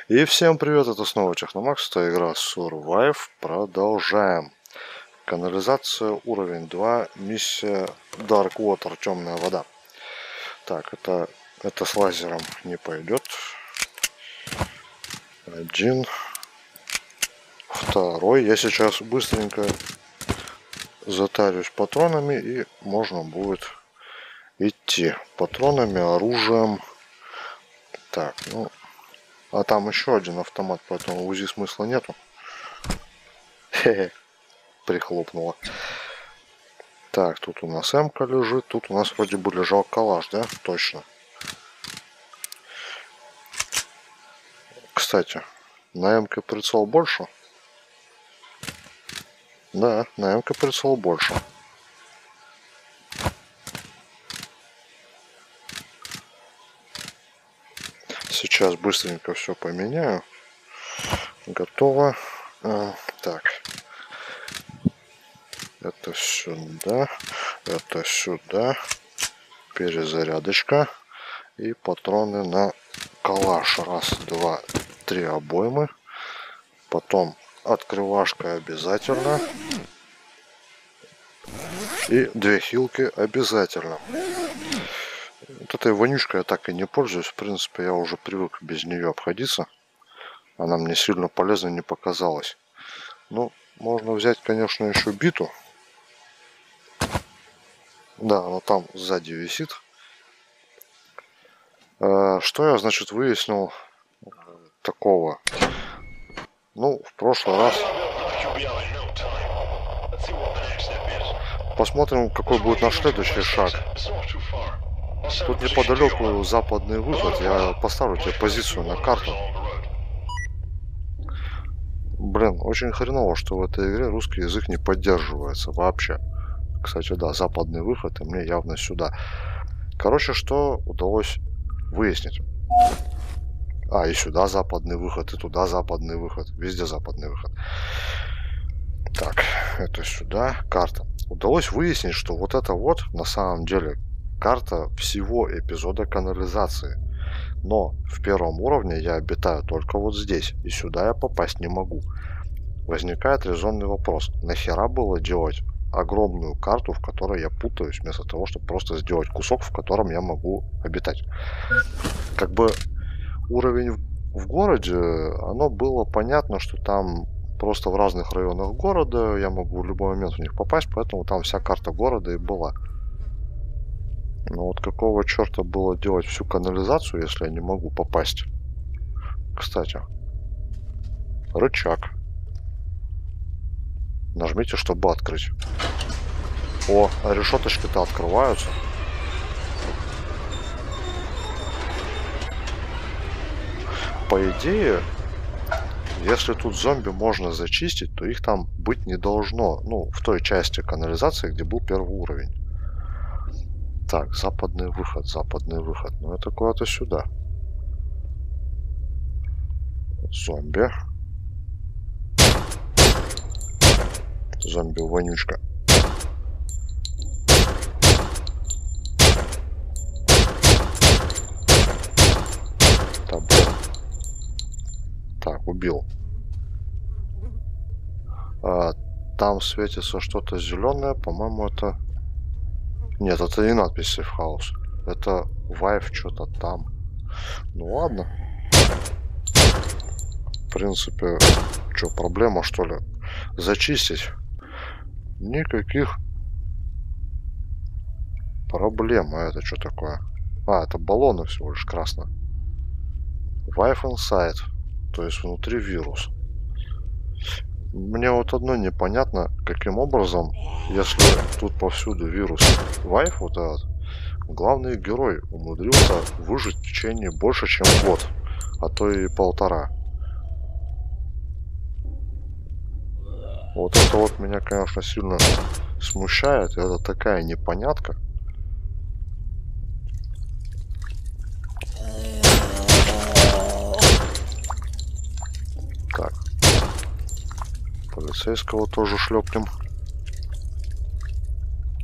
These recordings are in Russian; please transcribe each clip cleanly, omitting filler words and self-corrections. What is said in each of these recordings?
И всем привет, это снова Техномакс, это игра Survive. Продолжаем. Канализация, уровень 2, миссия Dark Water, темная вода. Так, это с лазером не пойдет. Один. Второй. Я сейчас быстренько затарюсь патронами и можно будет идти. Патронами, оружием. Так, ну... А там еще один автомат, поэтому УЗИ смысла нету. Хе-хе. Прихлопнула. Так, тут у нас М-ка лежит. Тут у нас вроде бы лежал калаш, да? Точно. Кстати, на М-ке прицел больше? Да, на М-ке прицел больше. Сейчас быстренько все поменяю. Готово. Так. Это сюда. Это сюда. Перезарядочка. И патроны на калаш. Раз, два, три обоймы. Потом открывашка обязательно. И две хилки обязательно. Вот этой вонючкой я так и не пользуюсь. В принципе, я уже привык без нее обходиться. Она мне сильно полезной не показалась. Ну, можно взять, конечно, еще биту. Да, она там сзади висит. Что я, значит, выяснил такого? Ну, в прошлый раз... Посмотрим, какой будет наш следующий шаг. Тут неподалеку западный выход. Я поставлю тебе позицию на карту. Блин, очень хреново, что в этой игре русский язык не поддерживается вообще. Кстати, да, западный выход, и мне явно сюда. Короче, что удалось выяснить? А, и сюда западный выход, и туда западный выход. Везде западный выход. Так, это сюда. Карта. Удалось выяснить, что вот это вот на самом деле карта всего эпизода канализации. Но в первом уровне я обитаю только вот здесь, и сюда я попасть не могу. Возникает резонный вопрос. Нахера было делать огромную карту, в которой я путаюсь, вместо того, чтобы просто сделать кусок, в котором я могу обитать? Как бы уровень в городе, оно было понятно, что там просто в разных районах города я могу в любой момент в них попасть, поэтому там вся карта города и была. Но вот какого черта было делать всю канализацию, если я не могу попасть? Кстати, рычаг. Нажмите, чтобы открыть. О, а решеточки-то открываются. По идее, если тут зомби можно зачистить, то их там быть не должно. Ну, в той части канализации, где был первый уровень. Так, западный выход, западный выход. Ну, это куда-то сюда. Зомби. Зомби-вонючка. Так, убил. Там светится что-то зеленое. По-моему, это... Нет, это не надпись Safe House. Это Vive что-то там. Ну ладно. В принципе, что, проблема что ли? Зачистить? Никаких проблем. А это что такое? А, это баллоны всего лишь красно. Vive Inside. То есть внутри вирус. Мне вот одно непонятно, каким образом, если тут повсюду вирус Vive, вот этот, главный герой умудрился выжить в течение больше, чем год, а то и полтора. Вот это вот меня, конечно, сильно смущает. Это такая непонятка. Так. Полицейского тоже шлепнем.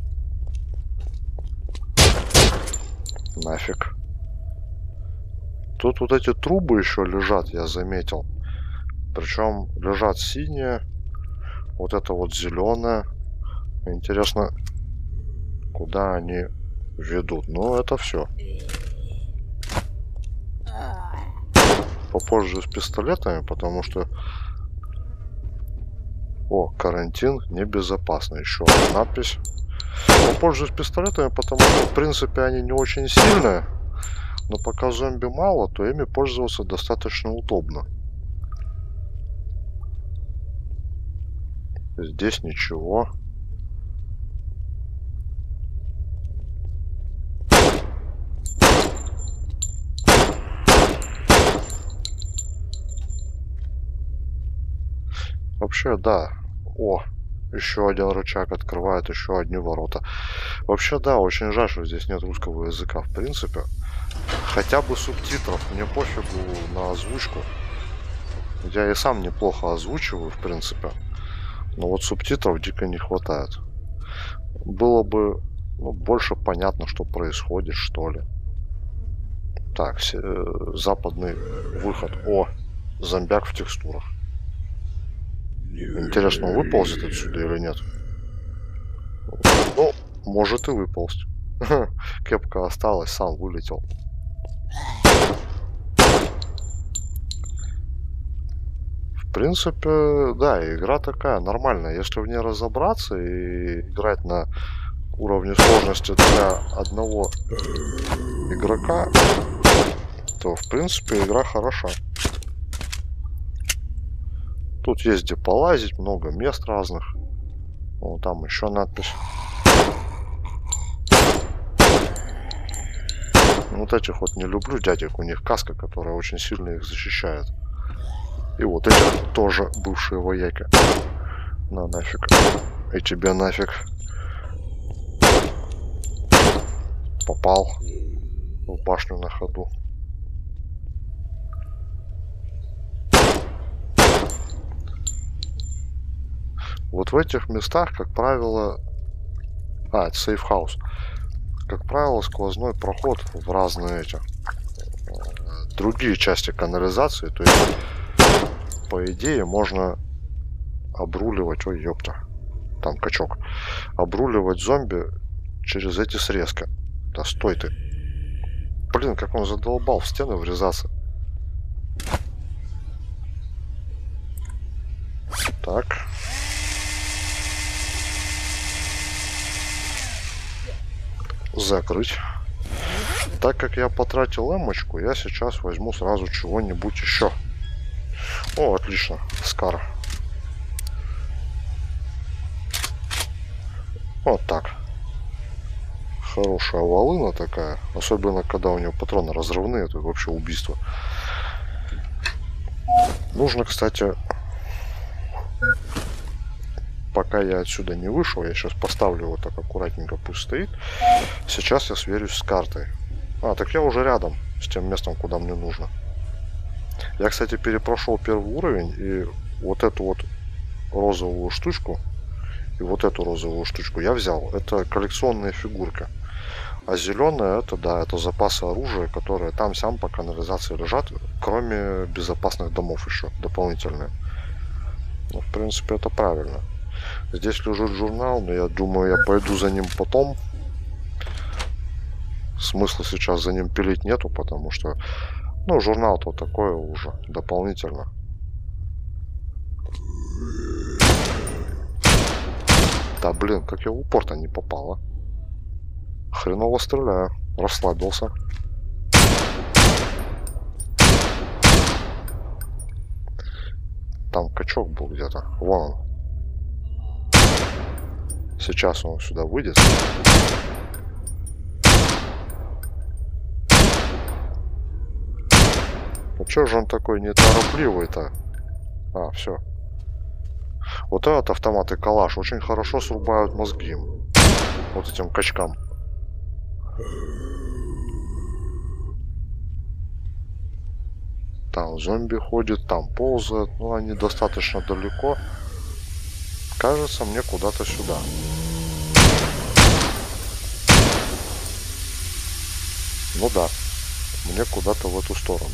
Нафиг. Тут вот эти трубы еще лежат, я заметил. Причем лежат синие. Вот это вот зеленое. Интересно, куда они ведут. Ну, это все. Попозже с пистолетами, потому что... О, карантин небезопасный. Еще одна надпись. Попозже с пистолетами, потому что, в принципе, они не очень сильные. Но пока зомби мало, то ими пользоваться достаточно удобно. Здесь ничего. Вообще, да. О, еще один рычаг открывает еще одни ворота. Вообще, да, очень жаль, что здесь нет русского языка, в принципе. Хотя бы субтитров. Мне пофигу на озвучку. Я и сам неплохо озвучиваю, в принципе. Но вот субтитров дико не хватает. Было бы больше понятно, что происходит, что ли. Так, западный выход. О, зомбяк в текстурах. Интересно, он выползет отсюда или нет? Ну, может и выползть. Кепка осталась, сам вылетел. В принципе, да, игра такая нормальная. Если в ней разобраться и играть на уровне сложности для одного игрока, то, в принципе, игра хороша. Тут есть где полазить, много мест разных. Вон там еще надпись. Вот этих вот не люблю дядек, у них каска, которая очень сильно их защищает. И вот эти тоже бывшие вояки. На нафиг. И тебе нафиг. Попал в башню на ходу. Вот в этих местах, как правило... это сейф-хаус. Как правило, сквозной проход в разные эти... другие части канализации. То есть, по идее, можно обруливать... Ой, ёпта. Там качок. Обруливать зомби через эти срезки. Да стой ты. Блин, как он задолбал в стены врезаться. Так. Закрыть. Так как я потратил эмочку, я сейчас возьму сразу чего-нибудь еще. О, отлично. Скар. Вот так. Хорошая волына такая. Особенно, когда у него патроны разрывные. Это вообще убийство. Нужно, кстати... Пока я отсюда не вышел, я сейчас поставлю его так аккуратненько, пусть стоит. Сейчас я сверюсь с картой. Так я уже рядом с тем местом, куда мне нужно. Я, кстати, перепрошел первый уровень, и вот эту вот розовую штучку и вот эту розовую штучку я взял. Это коллекционные фигурки. А зеленая, это, да, это запасы оружия, которые там-сям по канализации лежат, кроме безопасных домов еще дополнительные. Ну, в принципе, это правильно. Здесь лежит журнал, но я думаю, я пойду за ним потом. Смысла сейчас за ним пилить нету, потому что, ну, журнал-то такое уже дополнительно. Да, блин, как я в упор-то не попало. Хреново стреляю. Расслабился. Там качок был где-то. Вон он. Сейчас он сюда выйдет. Ну чё же он такой неторопливый-то? Все. Вот этот автомат и калаш очень хорошо срубают мозги. Вот этим качкам. Там зомби ходит, там ползает. Но они достаточно далеко. Кажется, мне куда-то сюда. Ну да. мне куда-то в эту сторону.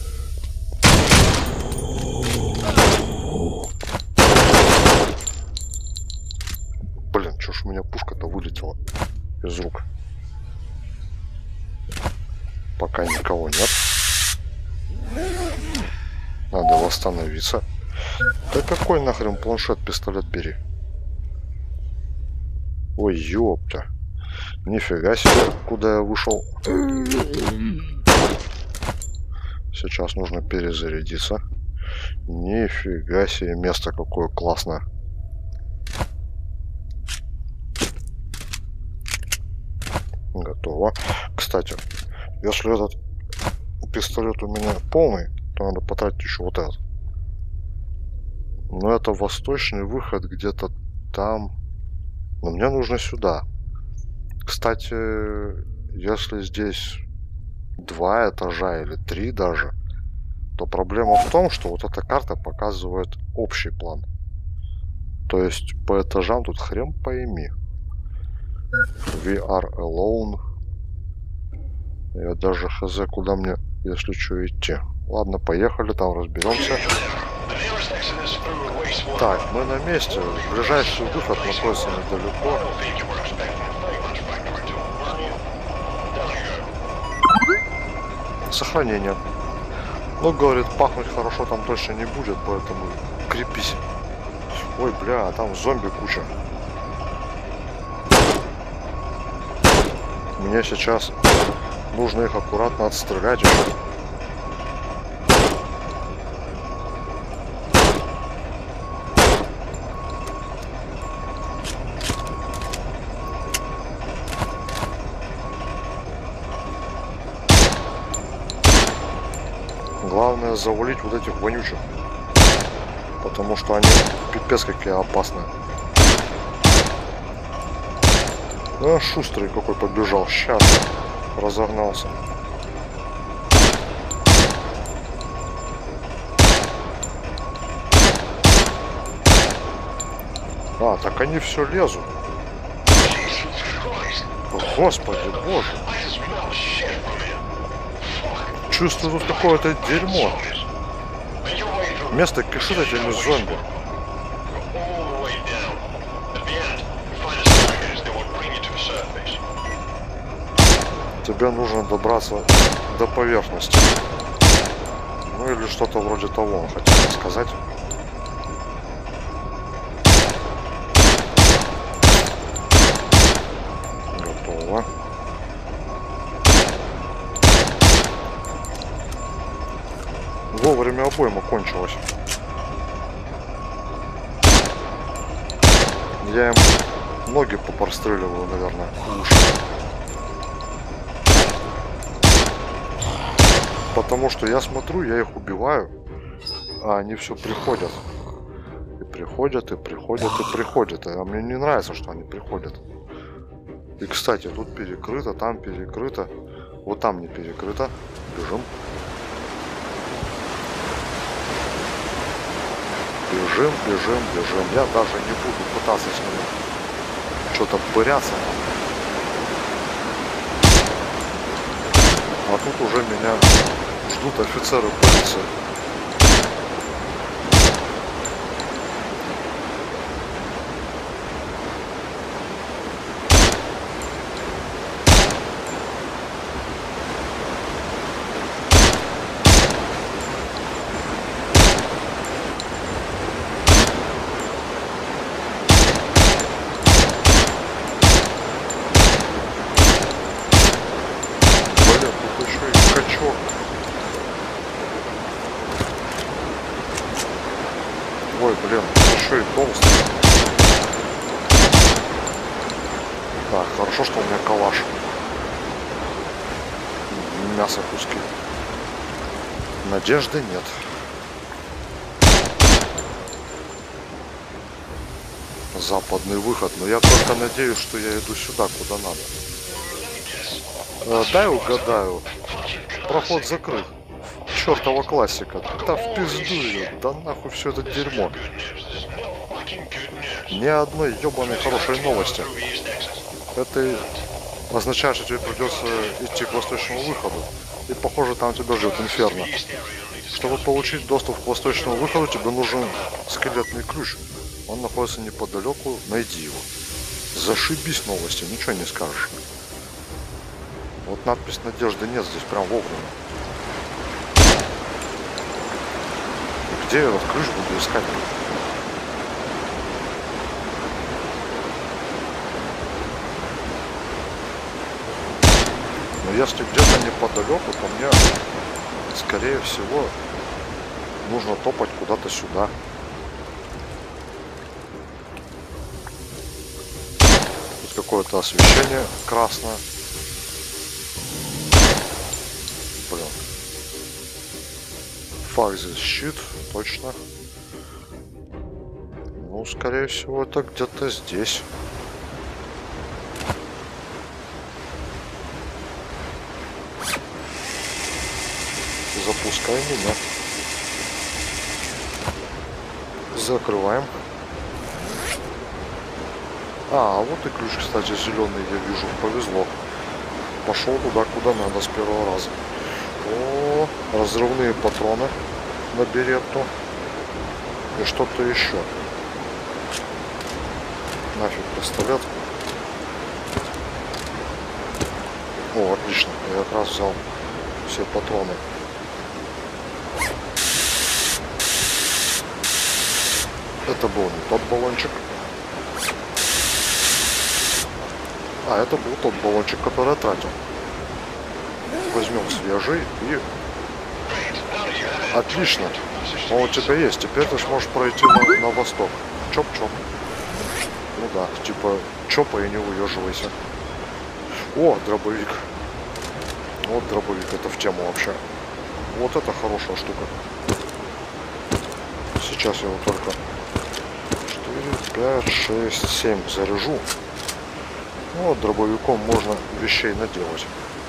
Блин, чё ж у меня пушка-то вылетела из рук. Пока никого нет. Надо восстановиться. Да какой нахрен планшет, пистолет бери. Ой, ёпта. Нифига себе, куда я вышел. Сейчас нужно перезарядиться. Нифига себе, место какое классное. Готово. Кстати, если этот пистолет у меня полный, то надо потратить еще вот этот. Но это восточный выход где-то там. Но мне нужно сюда. Кстати, если здесь 2 этажа или 3 даже, то проблема в том, что вот эта карта показывает общий план. То есть по этажам тут хрен пойми. We are alone. Я даже хз, куда мне, если что, идти. Ладно, поехали, там разберемся. Так, мы на месте. Ближайший выход находится недалеко. Сохранение. Ну, говорит, пахнуть хорошо там точно не будет, поэтому крепись. Ой, бля, а там зомби куча. Мне сейчас нужно их аккуратно отстрелять еще. Главное завалить вот этих вонючих. Потому что они пипец какие опасные. А, шустрый какой побежал. Сейчас разогнался. А, так они все лезут. Господи, боже. Чувствую тут какое-то дерьмо. Место кишит этими зомби. Тебе нужно добраться до поверхности. Ну или что-то вроде того, он хотел сказать. Готово. Вовремя обойма кончилась. Я им ноги попростреливаю, наверное, уши. Потому что я смотрю, я их убиваю, а они все приходят. И приходят, и приходят, и приходят. А мне не нравится, что они приходят. И, кстати, тут перекрыто, там перекрыто. Вот там не перекрыто. Бежим. Бежим, бежим, бежим. Я даже не буду пытаться с ними что-то пыряться. А тут уже меня ждут офицеры полиции. Ой, блин, еще и толстый. Так, хорошо, что у меня калаш. Мясо куски. Надежды нет. Западный выход. Но я только надеюсь, что я иду сюда, куда надо. Дай угадаю. Проход закрыт. Чертова классика. Да в пизду ее. Да нахуй все это дерьмо. Ни одной ебаной хорошей новости. Это означает, что тебе придется идти к восточному выходу. И похоже, там тебя ждет инферно. Чтобы получить доступ к восточному выходу, тебе нужен скелетный ключ. Он находится неподалеку, найди его. Зашибись новости, ничего не скажешь. Вот надпись «Надежды нет» здесь прям вовремя. И где я этот ключ буду искать? Но если где-то неподалеку, то мне, скорее всего, нужно топать куда-то сюда. Тут какое-то освещение красное. Блин. Факт здесь щит, точно. Ну, скорее всего, это где-то здесь. Запускай меня. Закрываем. А вот и ключ, кстати, зеленый, я вижу. Повезло. Пошел туда, куда надо с первого раза. О, разрывные патроны на беретту. И что-то еще. Нафиг пистолет. О, отлично. Я как раз взял все патроны. Это был не тот баллончик. А, это был тот баллончик, который я тратил. Возьмем свежий и... Отлично. Он у тебя есть. Теперь ты сможешь пройти на восток. Чоп-чоп. Ну да, типа чопа и не уеживайся. О, дробовик. Вот дробовик, это в тему вообще. Вот это хорошая штука. Сейчас я его только 4, 5, 6, 7 заряжу. Вот дробовиком можно вещей наделать.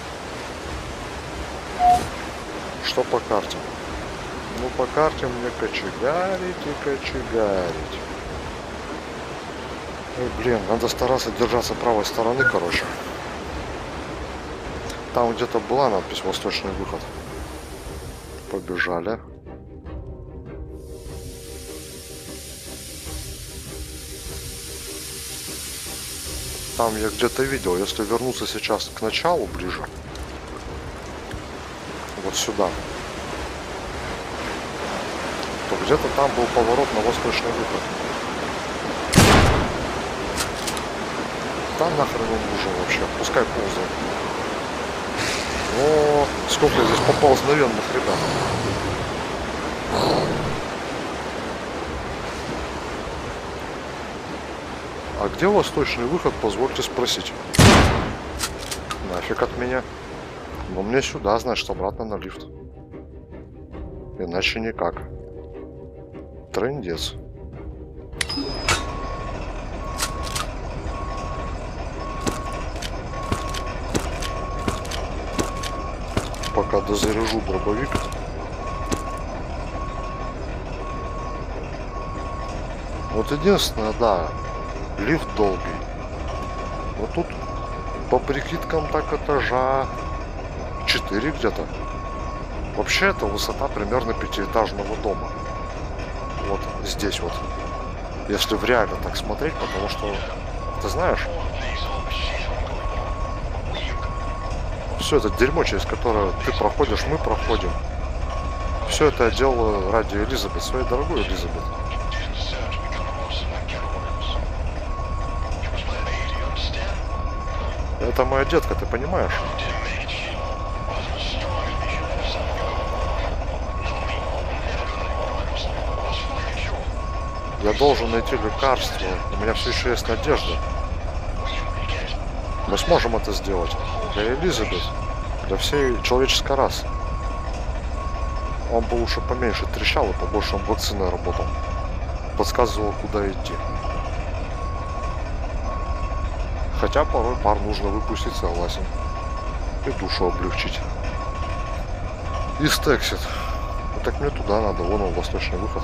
Что по карте? Ну, по карте мне кочегарить и кочегарить. Ой, блин, надо стараться держаться правой стороны, короче. Там где-то была надпись «Восточный выход». Побежали. Там я где-то видел, если вернуться сейчас к началу ближе, вот сюда, то где-то там был поворот на восточный выход. Там нахрен он нужен вообще, пускай ползает. О, сколько здесь поползновенных ребят. А где восточный выход, позвольте спросить? Нафиг от меня. Но мне сюда, значит, обратно на лифт. Иначе никак. Трындец. Пока дозаряжу дробовик. Вот единственное, да, лифт долгий. Вот тут по прикидкам так этажа 4 где-то. Вообще это высота примерно пятиэтажного дома. Вот здесь вот. Если в реально так смотреть, потому что, ты знаешь, все это дерьмо, через которое ты проходишь, мы проходим. Все это я делаю ради Элизабет, своей дорогой Элизабет. Это моя детка, ты понимаешь? Я должен найти лекарство. У меня все еще есть надежда. Мы сможем это сделать. Для Элизабет. Для всей человеческой расы. Он бы лучше поменьше трещал и побольше вакцины работал. Подсказывал, куда идти. Хотя порой пар нужно выпустить, согласен. И душу облегчить. East Exit. Ну, так мне туда надо, вон он, восточный выход.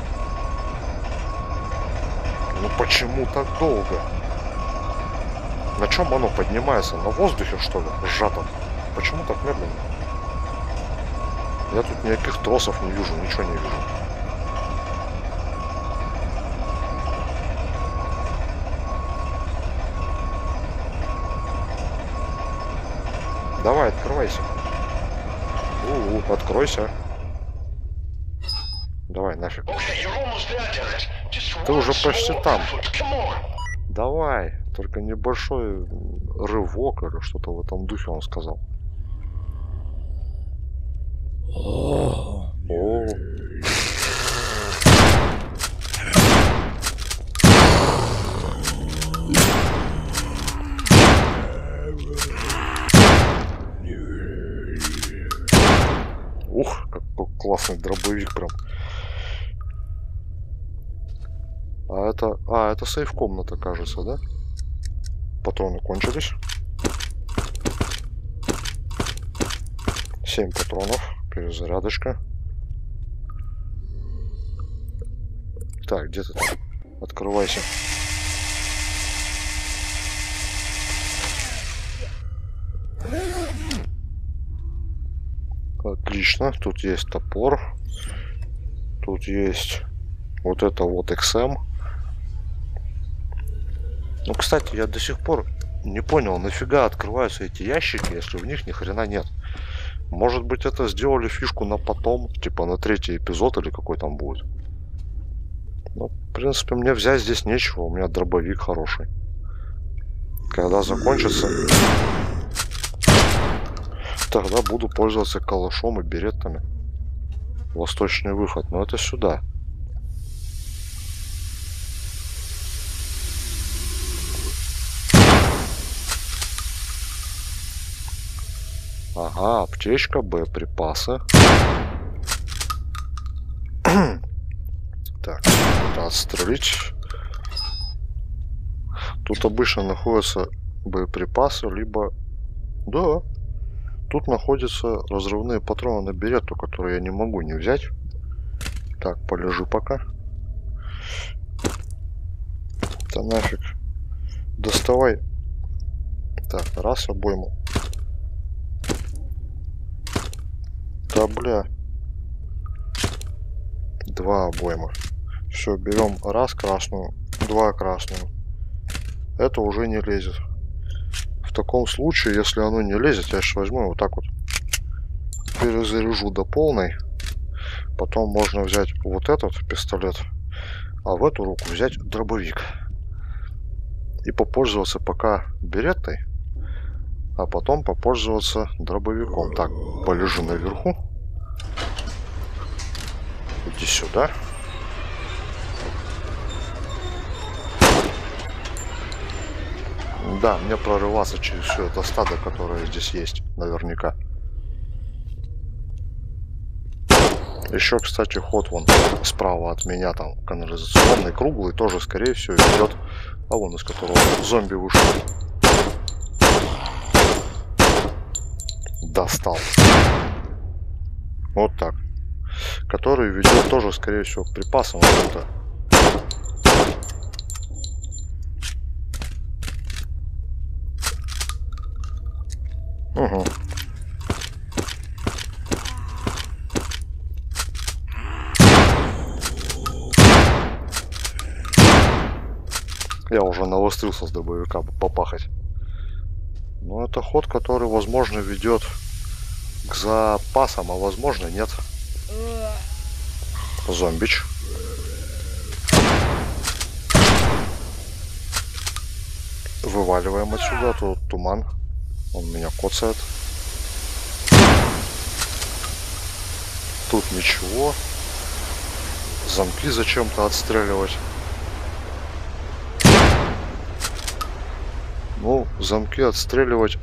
Ну почему так долго? На чем оно поднимается? На воздухе, что ли? Сжатом? Почему так медленно? Я тут никаких тросов не вижу, ничего не вижу. Давай, открывайся. Откройся. Давай, нафиг. Ты уже почти там. Давай. Только небольшой рывок или что-то в этом духе он сказал. О. Ух, какой классный дробовик прям. Это сейф-комната, кажется, да? Патроны кончились. 7 патронов. Перезарядочка. Так, где ты там? Открывайся. Отлично. Тут есть топор. Тут есть вот это вот XM. Ну, кстати, я до сих пор не понял, нафига открываются эти ящики, если в них ни хрена нет. Может быть, это сделали фишку на потом, типа на 3-й эпизод или какой там будет. Ну, в принципе, мне взять здесь нечего, у меня дробовик хороший. Когда закончится, тогда буду пользоваться калашом и береттами. Восточный выход, но это сюда. Ага, аптечка, боеприпасы. Так, это отстрелить. Тут обычно находятся боеприпасы, либо... Да, тут находятся разрывные патроны на беретту, которые я не могу не взять. Так, полежи пока. Да нафиг. Доставай. Так, раз обойму. Да бля. 2 обойма. Все, берем раз красную, 2 красную. Это уже не лезет. В таком случае, если оно не лезет, я сейчас возьму вот так вот. Перезаряжу до полной. Потом можно взять вот этот пистолет, а в эту руку взять дробовик. И попользоваться пока береттой, а потом попользоваться дробовиком. Так, полежу наверху. Иди сюда. Да, мне прорываться через все это стадо, которое здесь есть, наверняка. Еще, кстати, ход вон справа от меня, там канализационный, круглый, тоже, скорее всего, идет. А вон из которого зомби вышел. Достал. Вот так. Который ведет тоже, скорее всего, к припасам. Вот это. Угу. Я уже навострился с дробовика попахать. Но это ход, который, возможно, ведет к запасам, а возможно, нет. Зомбич. Вываливаем отсюда, тут туман. Он меня коцает. Тут ничего. Замки зачем-то отстреливать. Ну, замки отстреливать.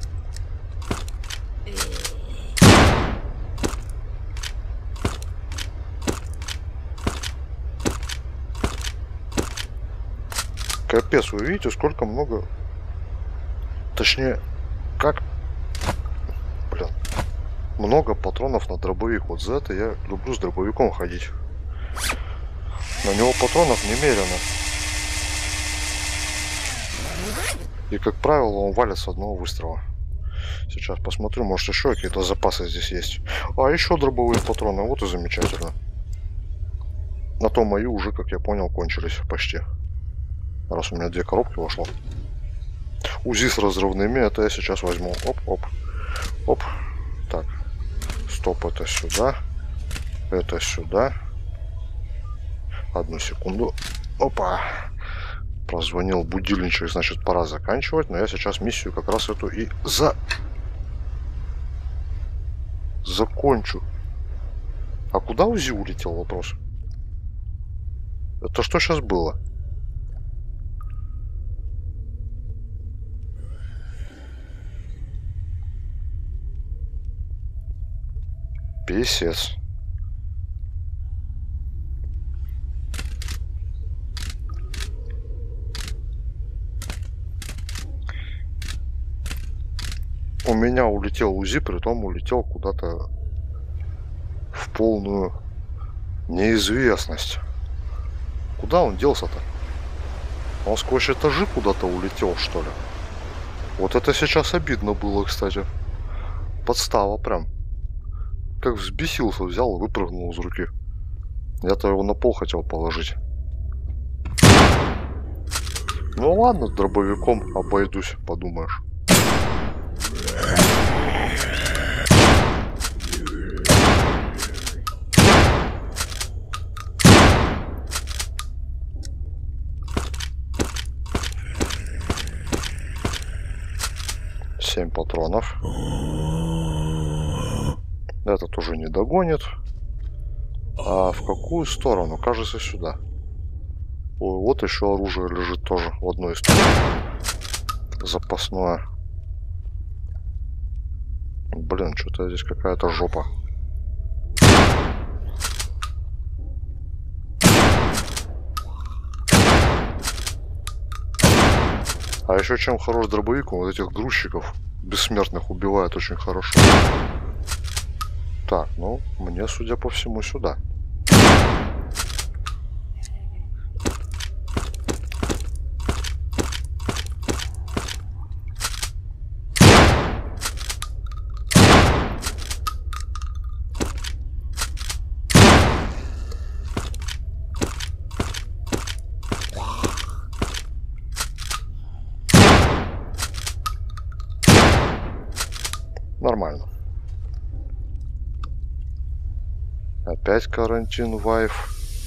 Капец, вы видите, сколько много... Точнее, как... Блин. Много патронов на дробовик. Вот за это я люблю с дробовиком ходить. На него патронов немерено. И, как правило, он валит с одного выстрела. Сейчас посмотрю, может еще какие-то запасы здесь есть. А, еще дробовые патроны, вот и замечательно. На то мои уже, как я понял, кончились почти. Раз у меня 2 коробки вошло. УЗИ с разрывными, это я сейчас возьму. Оп, оп, оп. Так, стоп, это сюда. Это сюда. Одну секунду. Опа. Прозвонил будильничек, значит, пора заканчивать. Но я сейчас миссию как раз эту и закончу. А куда УЗИ улетел, вопрос? Это что сейчас было? Писец. У меня улетел УЗИ, притом улетел куда-то в полную неизвестность. Куда он делся-то? Он сквозь этажи куда-то улетел, что ли? Вот это сейчас обидно было, кстати. Подстава прям. Как взбесился, взял и выпрыгнул из руки. Я-то его на пол хотел положить. Ну ладно, с дробовиком обойдусь, подумаешь. Семь патронов. Этот уже не догонит. А в какую сторону? Кажется, сюда. Ой, вот еще оружие лежит тоже в одной из сторон. Запасное. Блин, что-то здесь какая-то жопа. А еще чем хорош дробовик, он вот этих грузчиков бессмертных убивает очень хорошо. Так, ну, мне, судя по всему, сюда. Нормально. Опять карантин вайф.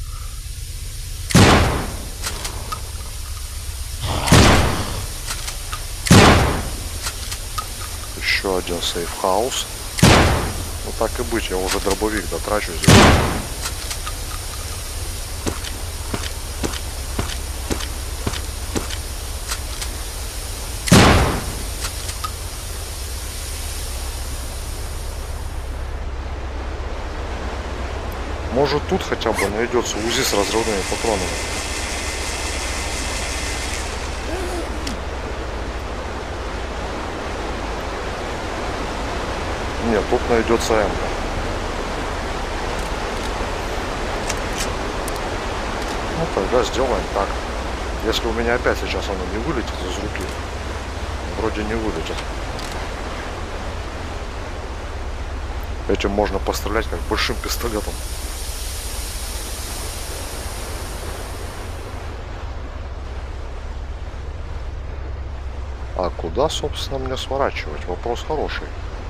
Еще один сейф-хаус. Ну так и быть, я уже дробовик дотрачу здесь. Может тут хотя бы найдется УЗИ с разрывными патронами. Нет, тут найдется М-ка. Ну тогда сделаем так. Если у меня опять сейчас оно не вылетит из руки. Вроде не вылетит. Этим можно пострелять как большим пистолетом. А куда, собственно, мне сворачивать? Вопрос хороший.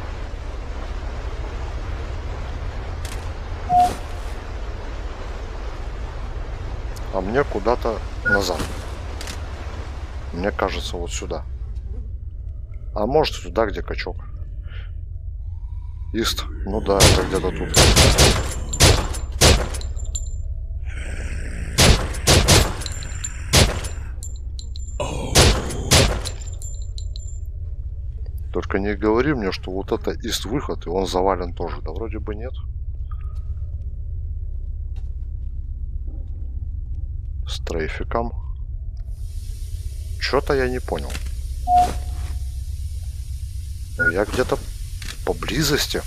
А мне куда-то назад. Мне кажется, вот сюда. А может, туда, где качок. Ист. Ну да, это где-то тут. Только не говори мне, что вот это ист-выход, и он завален тоже. Да вроде бы нет. С трейфиком. Что-то я не понял. Я где-то поблизости.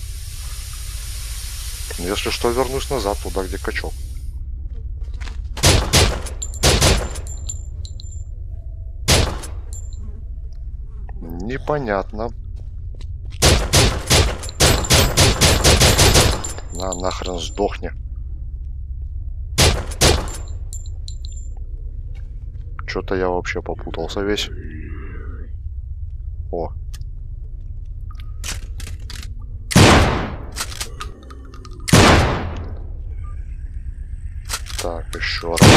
Если что, вернусь назад, туда, где качок. Понятно. Нахрен сдохни. Что-то я вообще попутался весь. О. Так, еще раз.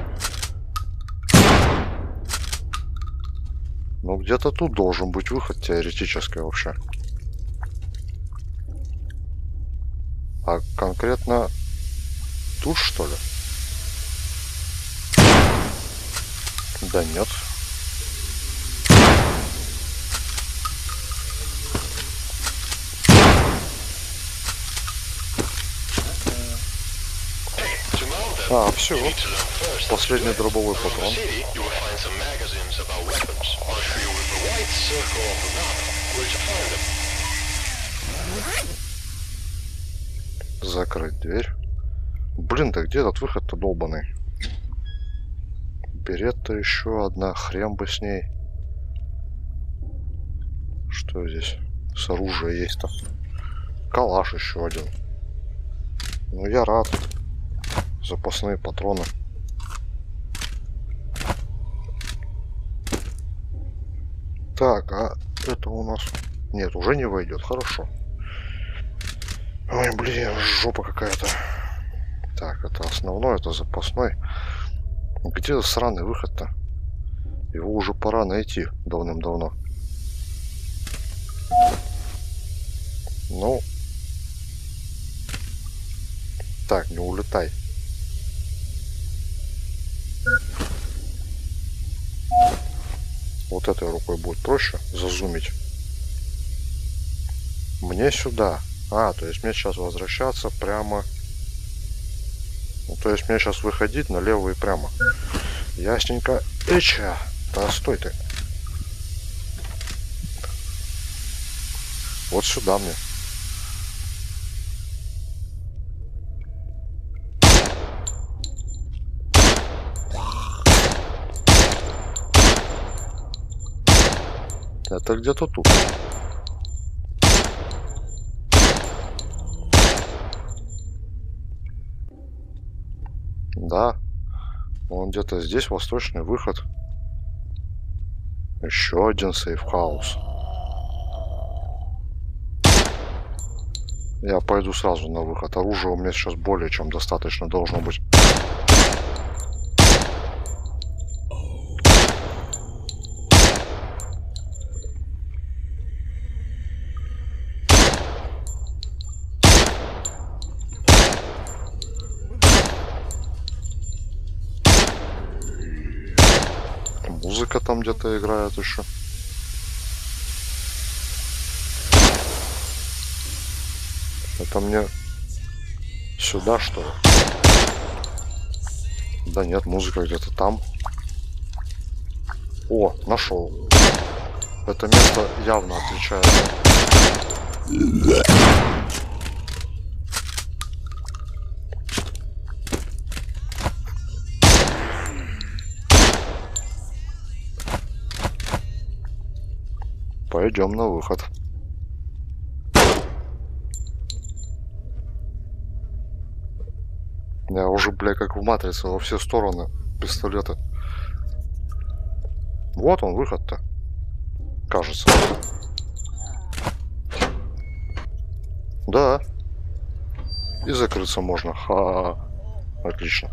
Ну, где-то тут должен быть выход теоретически вообще. А конкретно тут, что ли? Да нет. А, все. Последний дробовой патрон. Закрыть дверь. Блин, да где этот выход-то долбаный? Беретта еще одна, хрен бы с ней. Что здесь с оружием есть-то? Калаш еще один. Ну я рад. Запасные патроны. Так, а это у нас... Нет, уже не войдет, хорошо. Ой, блин, жопа какая-то. Так, это основной, это запасной. Где сраный выход-то? Его уже пора найти давным-давно. Ну. Так, не улетай. Вот этой рукой будет проще зазумить. Мне сюда. А, то есть мне сейчас возвращаться прямо. Ну, то есть мне сейчас выходить налево и прямо. Ясненько. Эча. Да стой ты. Вот сюда мне. Это где-то тут. Да. Он где-то здесь восточный выход. Еще один сейф-хаус. Я пойду сразу на выход. Оружия у меня сейчас более чем достаточно должно быть. Музыка там где-то играет еще. Это мне сюда, что ли? Да нет, музыка где-то там. О, нашел. Это место явно отличается. Пойдем на выход. Я уже, бля, как в матрице, во все стороны пистолеты. Вот он, выход-то. Кажется. Да. И закрыться можно. Отлично.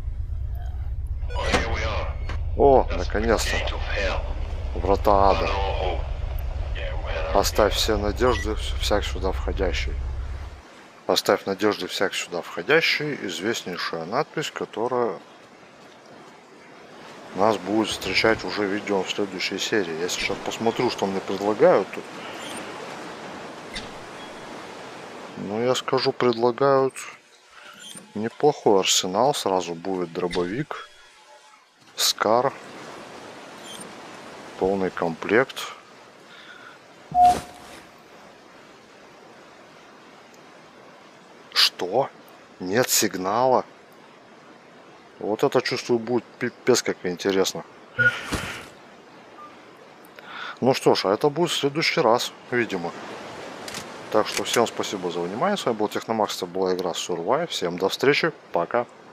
О, наконец-то. Врата ада. Оставь все надежды, всяк сюда входящий. Оставь надежды всяк сюда входящий. Известнейшая надпись, которая нас будет встречать уже видео в следующей серии. Я сейчас посмотрю, что мне предлагают тут. Ну, я скажу, предлагают неплохой арсенал. Сразу будет дробовик, скар, полный комплект. Что? Нет сигнала? Вот это, чувствую, будет пипец как интересно. Ну что ж, а это будет в следующий раз, видимо. Так что всем спасибо за внимание. С вами был Техномакс, это была игра Survive. Всем до встречи, пока.